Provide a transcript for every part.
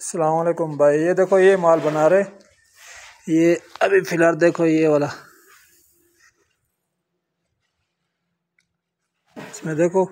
अस्सलाम वालेकुम भाई। ये देखो ये माल बना रहे, ये अभी फिलहाल देखो ये वाला, इसमें देखो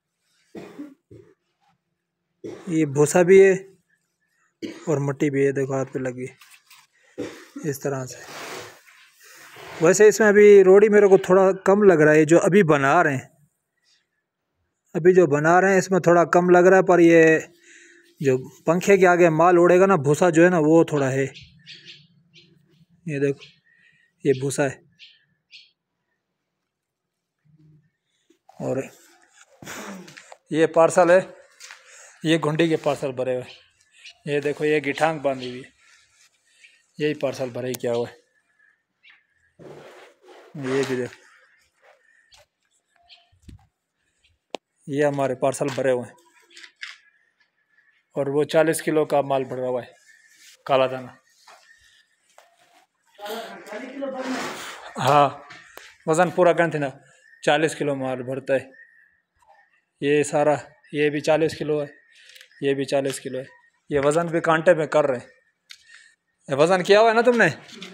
ये भूसा भी है और मिट्टी भी है, देखो हाथ पे लगी इस तरह से। वैसे इसमें अभी रोड़ी मेरे को थोड़ा कम लग रहा है, जो अभी बना रहे हैं, अभी जो बना रहे हैं इसमें थोड़ा कम लग रहा है, पर ये जो पंखे के आगे माल उड़ेगा ना, भूसा जो है ना वो थोड़ा है। ये देखो ये भूसा है, और ये पार्सल है, ये घुंडी के पार्सल भरे हुए। ये देखो ये गिठांग बांधी हुई, यही पार्सल भरे ही क्या हुआ है। ये भी देखो, ये हमारे पार्सल भरे हुए हैं, और वो 40 किलो का माल भरा हुआ है, काला दाना। हाँ, वज़न पूरा करते ना 40 किलो माल भरता है। ये सारा, ये भी 40 किलो है, ये भी 40 किलो है। ये वज़न भी कांटे में कर रहे हैं। ये वज़न किया हुआ है ना तुमने,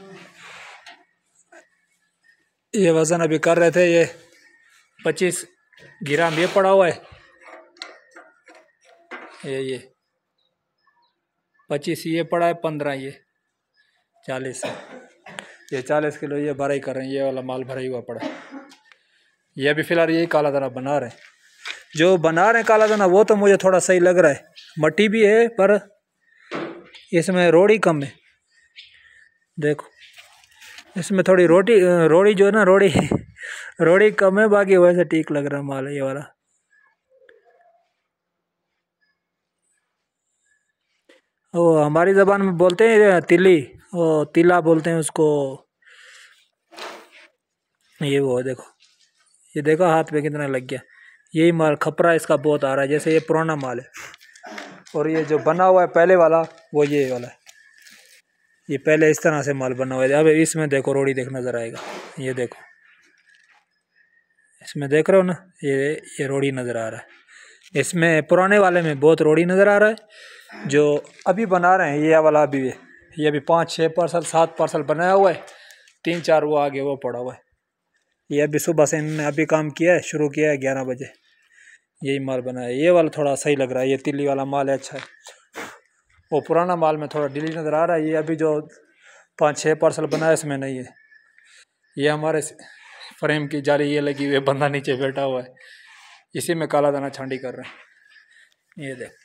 ये वज़न अभी कर रहे थे। ये 25 ग्राम ये पड़ा हुआ है, ये 25 ये पड़ा है, 15 ये 40 है। ये 40 किलो ये भरा ही कर रहे हैं, ये वाला माल भरा ही हुआ पड़ा है। ये अभी फ़िलहाल यही काला दाना बना रहे हैं। जो बना रहे हैं काला दाना वो तो मुझे थोड़ा सही लग रहा है, मट्टी भी है पर इसमें रोड़ी कम है। देखो इसमें थोड़ी रोड़ी जो है ना, रोड़ी कम है, बाकी वैसे ठीक लग रहा माल है ये वाला। वो हमारी ज़बान में बोलते हैं तिली, वो तिला बोलते हैं उसको। ये वो देखो, ये देखो हाथ पे कितना लग गया। यही माल खपरा इसका बहुत आ रहा है, जैसे ये पुराना माल है। और ये जो बना हुआ है पहले वाला, वो ये वाला है। ये पहले इस तरह से माल बना हुआ है। अब इसमें देखो रोड़ी देख नज़र आएगा, ये देखो इसमें देख रहे हो ना, ये रोड़ी नज़र आ रहा है। इसमें पुराने वाले में बहुत रोड़ी नज़र आ रहा है। जो अभी बना रहे हैं ये वाला, अभी ये अभी 5-6 पार्सल 7 पार्सल बनाया हुआ है, 3-4 वो आगे वो पड़ा हुआ है। ये अभी सुबह से इन्होंने अभी काम किया है, शुरू किया है 11 बजे, यही माल बना है। ये वाला थोड़ा सही लग रहा है, ये तिल्ली वाला माल है, अच्छा है। वो पुराना माल में थोड़ा डिली नज़र आ रहा है। ये अभी जो 5-6 पार्सल बनाया इसमें नहीं है। ये हमारे फ्रेम की जाली ये लगी हुई है, बंदा नीचे बैठा हुआ है, इसी में काला दाना छांडी कर रहे हैं। ये देख,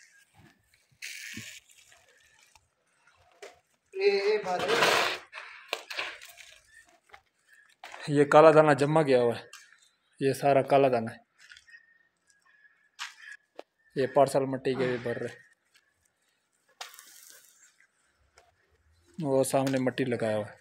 ये काला दाना जमा गया हुआ है, ये सारा काला दाना है। ये पार्सल मिट्टी के भी भर रहे, वो सामने मिट्टी लगाया हुआ है।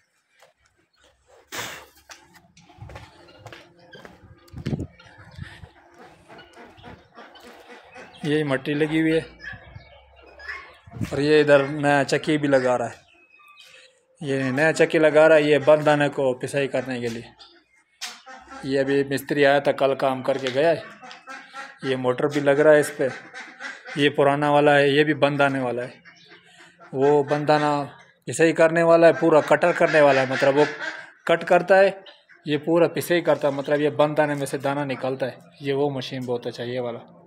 यही मिट्टी लगी हुई है, और ये इधर नया चक्की भी लगा रहा है। ये नया चक्की लगा रहा है, ये बंद दाने को पिसाई करने के लिए। ये अभी मिस्त्री आया था, कल काम करके गया है। ये मोटर भी लग रहा है इस पर। ये पुराना वाला है, ये भी बंद आने वाला है। वो बंद दाना पिसाई करने वाला है, पूरा कटर करने वाला है, मतलब वो कट करता है, ये पूरा पिसाई करता है, मतलब ये बंद दाने में से दाना निकलता है। ये वो मशीन बहुत अच्छा है ये वाला।